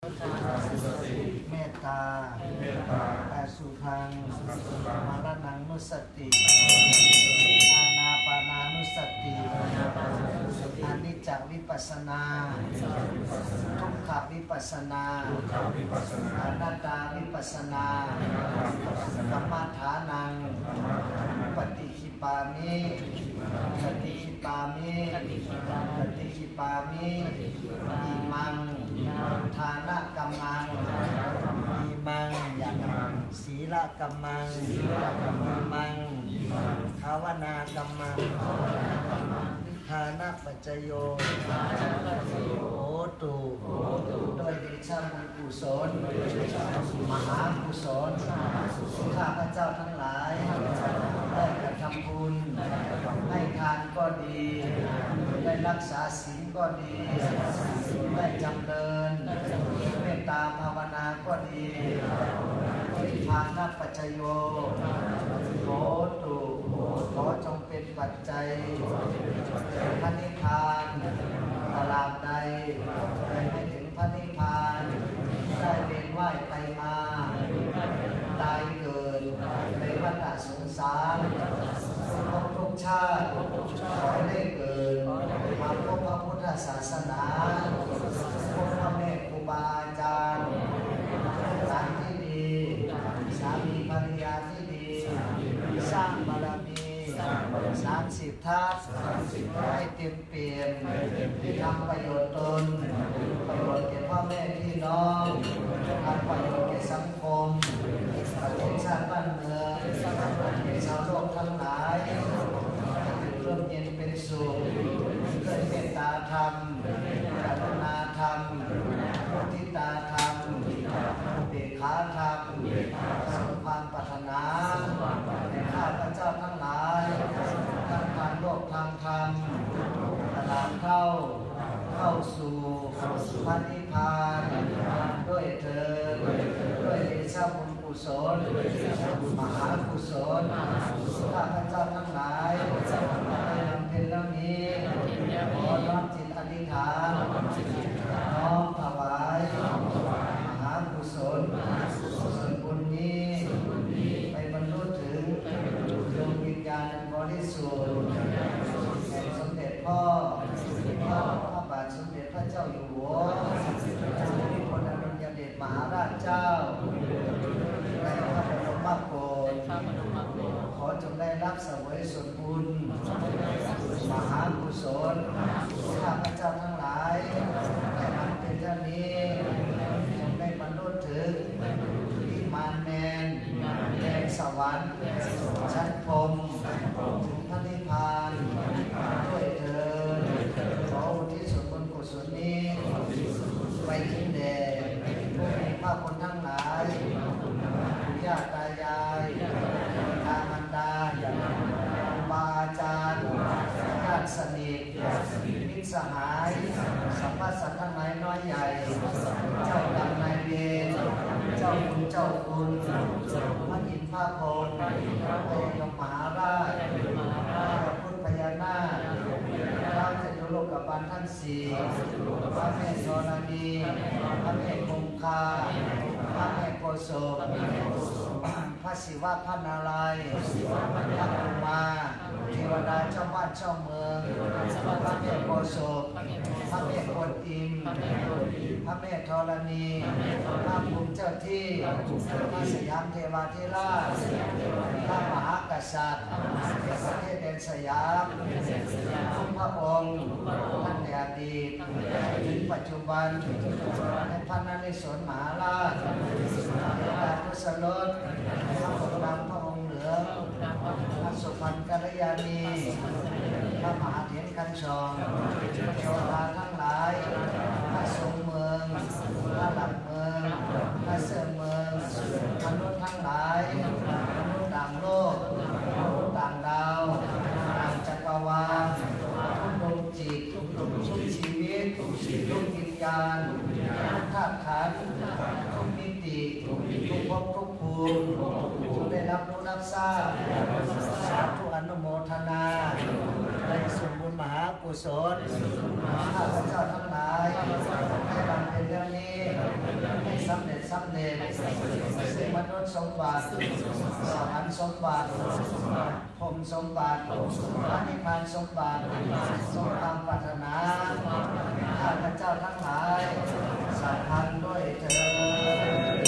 เมตตาอสุภังมรณังนุสติอานาปานานุสติอนิจจวิปัสสนาทุกขวิปัสสนาอนัตตาวิปัสสนากรรมฐานังปฏิฆิปามิปฏิฆิปามิปฏิฆิปามิอิมังทานะกัมมังอิมังศีลกัมมังอิมังภาวนากัมมังทานะปัจจโยโหตุโดยเดชะบุญกุศลมหากุศลข้าพเจ้าทั้งหลายได้กระทำบุญให้ทานก็ดีได้รักษาศีลก็ดีได้จำเริญเมตตาภาวนาก็ดีทานะปัจจโยโหตุขอจงเป็นปัจจัยพระนิพพานตลาดใดไม่ถึงพระนิพพานได้เวียนว่ายไปมาตายเกิดในวัฏสงสารทุกชาติขอได้เกิดมาพบพระพุทธศาสนาพบพระแม่ครูบาอาจารย์หลานที่ดีสามีภรรยาที่ดีสร้างบารมี30 ทัศให้เต็มเปี่ยมทำประโยชน์ตนประโยชน์แก่พ่อแม่พี่น้องทำประโยชน์แก่สังคมประเทศชาติบ้านเมืองแก่ชาวโลกทั้งหลายร่มเย็นเป็นสุขด้วยเมตตาธรรมกรุณาธรรมมุทิตาธรรมอุเบกขาธรรมสมความปรารถนาในข้าพเจ้าทั้งหลายทั้งทางโลกทางธรรมตลาดเข้าสู่พระนิพพานด้วยเถิดด้วยเดชะบุญกุศลมหากุศลข้าพเจ้าทั้งหลายได้บำเพ็ญแล้วนี้ขอน้อมจิตอธิษฐานน้อมถวายมหากุศลส่วนบุญนี้ไปบรรลุถึงดวงวิญญาณบริสุทธิ์แห่งสมเด็จพ่อพระบาทสมเด็จพระเจ้าอยู่หัวภูมิพลอดุลยเดชมหาราชเจ้าในพระบรมโกศขอจงได้รับเสวยส่วนบุญมหากุศลข้าพเจ้าทั้งหลายได้ทำเป็นเท่านี้จงได้บรรลุถึงวิมานแมนแดนสวรรค์ชั้นพรหมถึงพระนิพพานด้วยเถิดขออุทิศส่วนบุญกุศลนี้ไปถึงแด่ผู้มีพระคุณทั้งหลายปู่ย่าตายายตามารดาครูบาอาจารย์ญาติสนิทมิตรสหายสัมภาสัตว์ทั้งหลายน้อยใหญ่เจ้ากรรมนายเวรเจ้าบุญเจ้าคุณพระอินทร์พระพรหมพระยมมหาราชพระพุทธพญานาคพระจตุโลกบาลทั้งสี่พระแม่ธรณีพระแม่คงคาพระแม่โกศลพระศิวะพระนารายณ์พระอุมาเทวดาเจ้าบ้านเจ้าเมืองพระแม่โกศลพระแม่กวนอิมพระแม่ธรณีพระภูมิเจ้าที่พระสยามเทวาธิราชพระมหากษัตริย์ประเทศแดนสยามทุกพระองค์ตั้งแต่อดีตถึงปัจจุบันในพระนเรศวรมหาราชพระราชสลดพระบรมพระองค์เหลืองพระสุพรรณกัลยาณีพระมหาเถรคันชองเทวดาทั้งหลายพระทรงเมืองพระหลักเมืองพระเสื่อเมืองมนุษย์ทั้งหลายมนุษย์ต่างโลกมนุษย์ต่างดาวต่างจักรวาลทุกดวงจิตทุกชีวิตทุกวิญญาณทุกธาตุขันธ์ทุกมิติทุกภพทุกภูมิได้รับรู้รับทราบทุกอนุโมทนาในส่วนบุญมหากุศลข้าพเจ้าทั้งหลายได้บำเพ็ญเรื่องนี้สำเร็จมนุษย์สมบัติสวรรค์สมบัติพรหมสมบัติพระนิพพานสมบัติสมความปรารถนาข้าพเจ้าทั้งหลายสัมพันธ์ด้วยเถิด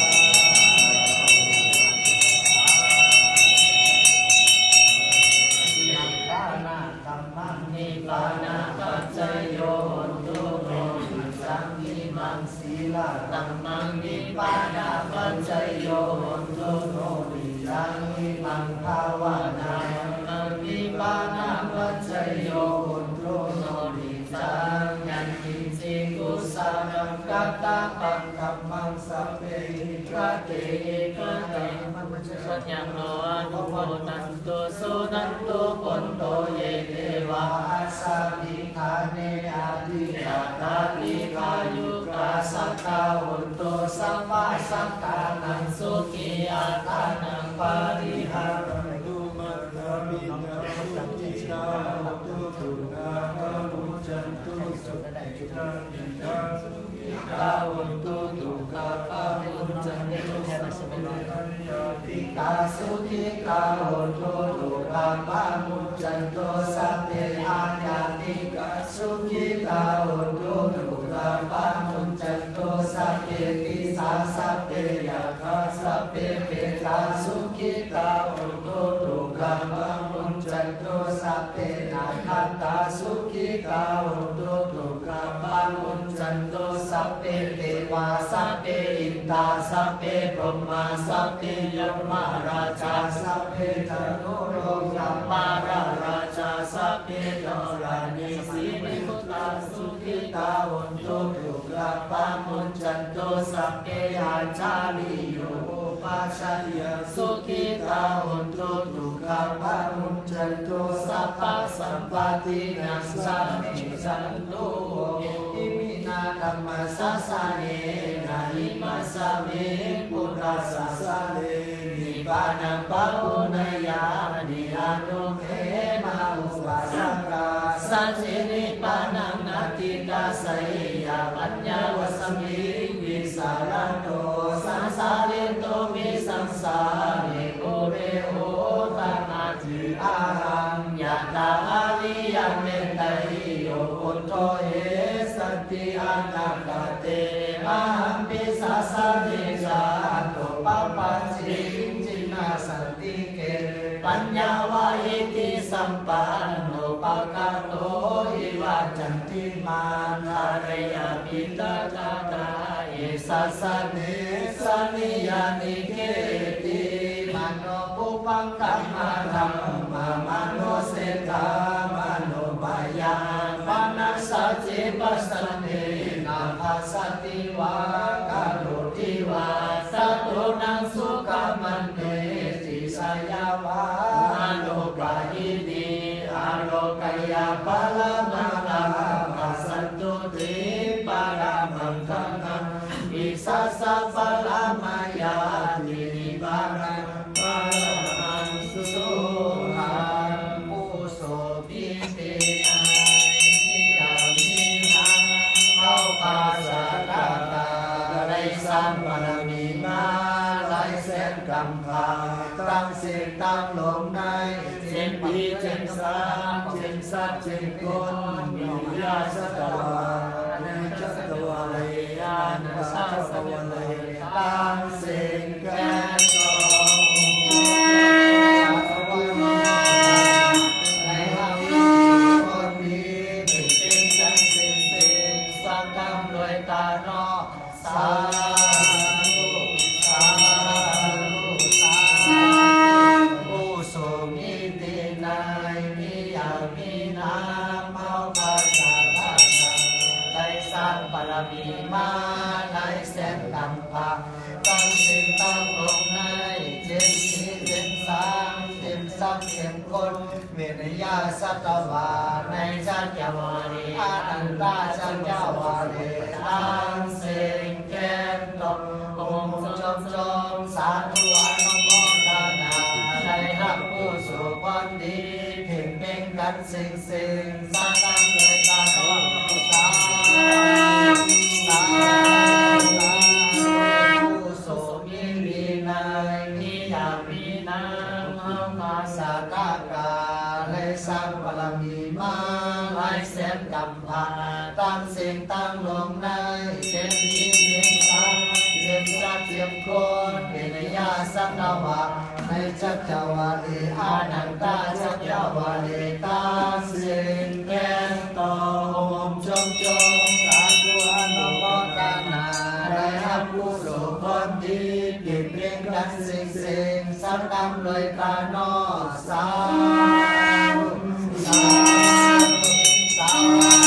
นิพพานาปัจจโยโหตุโนวิสังขิมังศีลาตัมมังนิพพานาปัจจโยโหตุโนวิสังขิมังภาวนาตัมมังนิพพานาปัจจโยโหตุโนวิสังยันติสิกุสานังกัตตาปังกัมมังสัพเพกะเตกะเตสัจยังโลอนุโมทันตุสุนันตุปุนโตเยเทวาสัพพิธาเนอาทิยาตาลิกายุกาสัตตาวุนโตสัมมาสังฆานังสุขีอาตานังปาริหารันตุมัตตามินามุจิตาตุตุนามุจันตุสุตังจิตังจิตังสุขีตาวุนตุตุกาปามุจันตุสัมมาสังฆาติกาสุขีตาวุนตุตุกาปามุจันตุสัพเพอาญาติกาสุขีตาวุนตุตุกาปามุจันตุสัพเพติสาสัพเพยาคาสัพเพเปตาสุขีตาวุนตุตุกาปามุจันตุสัพเพนาคัตตาสุขีตาวุนตุตุกาปามุจันตุสัพเพเทวาสัพเพอินทาสัพเพพรหมาสัพเพยมราชาสัพเพจตุโลกัมมาราชาสัพเพโนรานิสีนิพุตตาสุขิตาวุนตุตุกาปามุจันตุสัพเพอาจาริโยปัชฌยสุขิตาวุนตุตุกาปามุจันตุสัพพสัมปตินัสสะมิสันตุอิมินาธัมมัสสะสะเนนะหิมัสสะเมปุตตะสัสสะเนนิพพานังปะปุณยานิอนุเขมาอุปัสสกาสัจจินิพพานังนาทิตาสัยยาปัญญาวสมิวิสารโตสังสาริโตมิสังสาริโกเรโหตังอาทิอาหังยะตาอาริยเมตไตโยปุตโตเอสันติอนาคเตอาหัมปิสัสสะเนจาโตปัปปัจจิจินาสันติเกปัญญาวาหิติสัมปันโนปะกะโตอิวาจันติมานาเรยปิตาตาตาเอสัสสะเนสันนิยานิเกติมโนปุปังกัมมาธัมมามโนเสตามโนมายาปนัสสะเจปัสสะเนนาภาสติวากาโรติวาสัตโตนังสุขมันเนติสยาวาอโลกาหิติอโลกายาปะละมังลาปัสสันตุติปะระมังคังคังวิสัสสะปะละมายาตินิบารังปะละมังสุขังปุโสภิเตนะนิยามิหังเข้าปาสะกะตาได้สัมปะมีมาหลายแสนกำพาตั้งสิทธิ์ตั้งลมในเจนปีเจนสามเจนสัตเจนคนมีราชตวาในจัตวาเลยอานาสัตวาเลยตั้งสิ่งแก่ตมีมาหลายแสนกำพาตั้งสิ่งตั้งลงในเจนสีเจนสามเจนสักเจนคนเวรยาสัตวาในจักรวาลีอานันตาจักรวาลีตั้งสิ่งแก่ตนองค์จงสาธุอนุโมทนาในหักผู้สุขวันดีเพ่งเพ่งกันสิ่งสร้างตั้งเลยตาตนสาคนเป็นญาสังฆวะในจักรวาลีอานันตาจักรวาลีตาสิงแกงตอมจงสาธุอนุโมทนาได้รับผู้โลภคนดีเปลี่ยนเปลี่ยนกันสิ่งสักกรรมเลยกาโนสาตา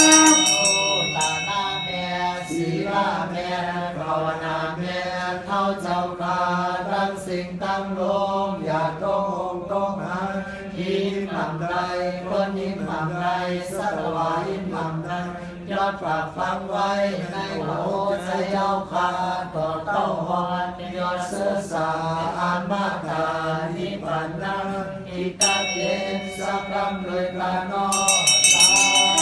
นาแม่ศีลาแม่ภาวนาแม่เท่าเจ้าข้าทั้งสิ่งตั้งลงอย่าต้องหายิ้มทำไรคนยิ้มทำไรสัตวายิ้มทำไรยอดฝากฟังไว้ในหัวใจเย้าขาต่อเต้าหอนยอดเสื้อสาอามาตานิปันนังอิตาเกณสักคำเลยกาโนสา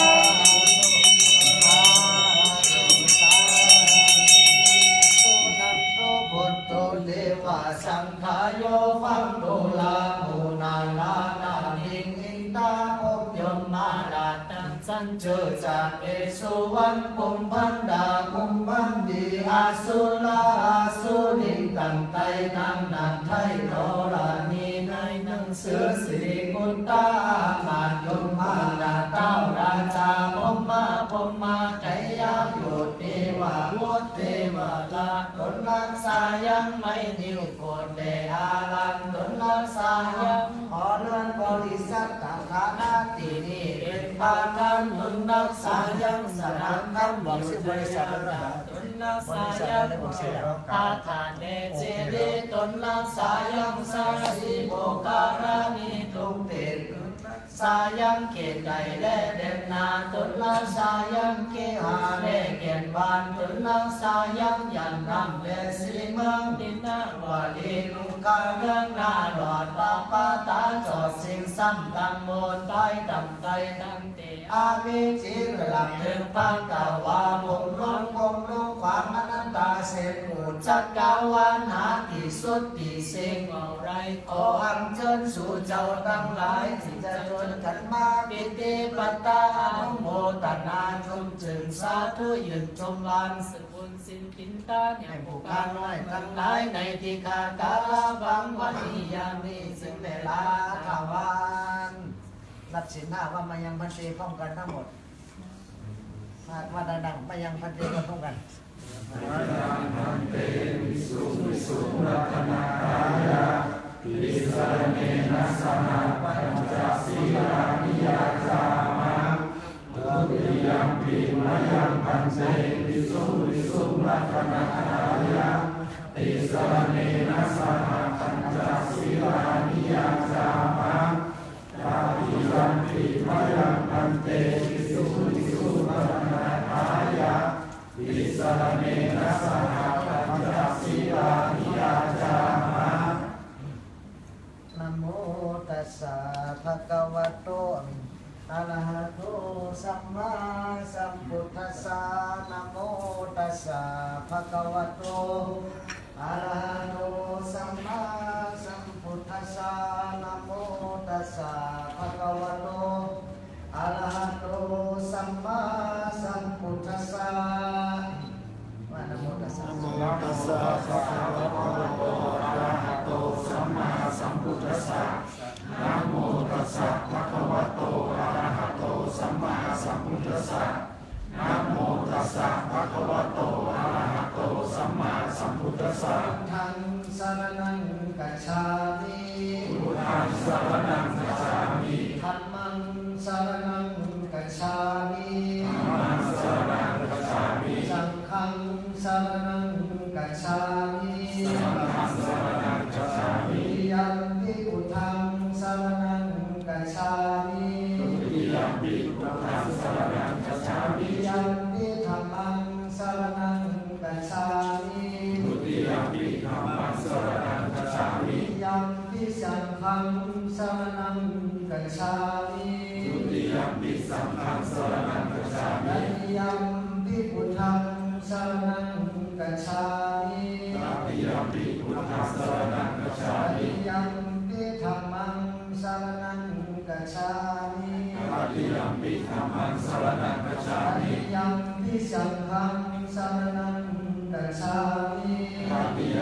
สังขายโยฟังโดลาโมนาลานาหิงอินตาอบยมมาลาตังสันเจอจากเอสุวันปุมพันดาปุมพันดีอาสุลาอาสุนิตั้งไตตั้งนันไทยโนรานีในหนังสือสิริกุณตาบาทยมมาลาเต้าราชาพมมาใจยาโยเทวาวุฒเทวาลาตนรักษายังไม่นิวโกนเดอาลันตนรักษายังขอเลื่อนบริษัทต่างคณะที่นี่เป็นพาการตนรักษายังสนามคำบอกสิบริษัทตนรักษายังอาถานเนเจดีตนรักษายังสาสีโบการานีตุงเตนสายังเกตใดและเด่นนาตนรักษายังเกหาและเกียนบานตนรักษายังยันนำและสิริเมืองดินนาวาลีลุงกาเมืองนาหลอดปาปาตาจอดสิ่งซ้ำตังโมนใต้ดำใจนังเตอาวิจิรหลังถึงปังกาวามงลงความอนันตาเสนหมุนจักกาวานหาที่สุดที่สิ่งอะไรขออัญเชิญสู่เจ้าทั้งหลายที่จะจนกันมาปิติปัตตาอนุโมทนาชมจึงสาธุยืนชมลานสกุลสินปินตาให้ผู้การน้อยทั้งหลายในที่ข้ากาลบังวันนี้ยามนี้ซึ่งเวลาขาวานรับสินหน้าว่ามายังพันเตพร้อมกันทั้งหมดว่าดังๆมายังพันเตพร้อมกันมายังพันเตวิสุวิสุรัตนากายาติสรเนนะสหปัญจศีลานิยาจามะตุติยมปิมายังพันเตวิสุวิสุรัตนากายาติสรเนนะสหปัญจศีลานิยาจามะตาติยัมปิมายังพันเตวิสุวิสุรัตนากายาติสรเนนะสหปัญจศีลานิยาจามะนะโมตัสสะภะคะวะโตอะระหะโตสัมมาสัมพุทธัสสะนะโมตัสสะภะคะวะโตอะระหะโตสัมมาสัมพุทธัสสะนะโมตัสสะภะคะวะโตอะระหะโตสัมมาสัมพุทธัสสะนะโมตัสสะภะคะวะโตอะระหะโตสัมมาสัมพุทธัสสะนะโมตัสสะภะคะวะโตอะระหะโตสัมมาสัมพุทธัสสะนะโมตัสสะภะคะวะโตอะระหะโตสัมมาสัมพุทธัสสะธังสรณังกัจฉามิพุทธังสรณังกัจฉามิธัมมังสรณังกัจฉามิธัมมังสรณังกัจฉามิสังฆังสรณังกัจฉามิสังฆังสรณังกัจฉามิยัมปิพุทธังสรณังกัจฉามิยัมปิพุทธังสรณังกัจฉามิยัมปิธัมมังสรณังกัจฉามิยัมปิธัมมังสรณังกัจฉามิยัมปิสังฆังสรณังกัจฉามิยัมปิสังฆังสรณังกัจฉามิยัมปิพุทธังสรณังกัจฉามิยัมปิพุทธังสรณังกัจฉามิยัมปิธัมมังสรณังกัจฉามิยัมปิธัมมังสรณังกัจฉามิยัมปิสังฆังสรณังกัจฉามิยัมปิ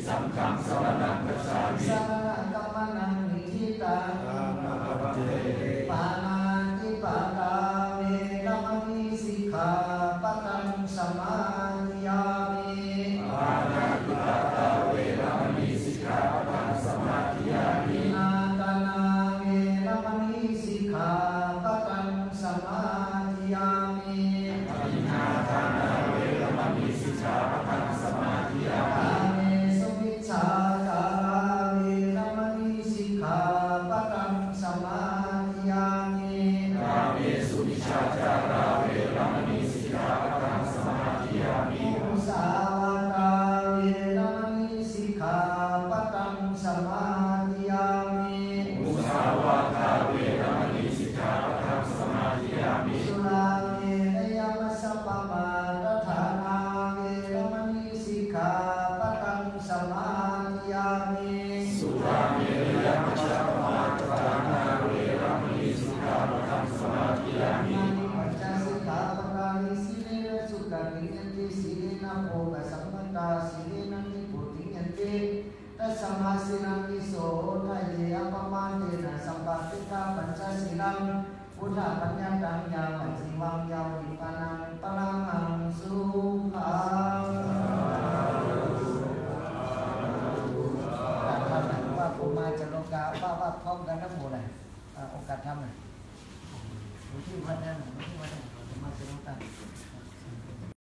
สังฆังสรณังคัจฉามิสรณกัมมนังนิทิตังอานาปเตปานาติปาตาเวรมณีสิกขาปะทังสมาธิยามิปานาติปาตาเวรมณีสิกขาปะทังสมาธิยามินาตานาเวรมณีสิกขาปะทังสมาธิยามิอินนาทานาเวรมณีสิกขาปะทังสมาธิยามิอาเมสุมิจฉาจาราเวรมณีสิกขาปะทังสมาธิยามิกาเมสุมิจฉาจาราเวรมณีสิกขาปะทังสมาธิยามิมุสาวาทาเวรมณีสิกขาปะทังสมาธิยามิมุสาวาทาเวรมณีสิกขาปะทังสมาธิยามิสุราเมรยมัสสะปะมาทฐานาเวรมณีสิกขาปะทังสมาธิยามิสุราเมรยมัชฌปมาทฐานาเวรมณีสิกขาปะทังสมาธิยามินานิปัญจสิกขาปะการิสีเลนะสุขังนิยันติสีเลนะโภคสัมปตาสีเลนะนิพุทธิยันติตัสสมาสินังวิโสทะเยอปมาเตนะสัมปติกาปัญจสีลังพุทธปัญญาตังยามัจจิวังยาวิปันนังปะลังสุ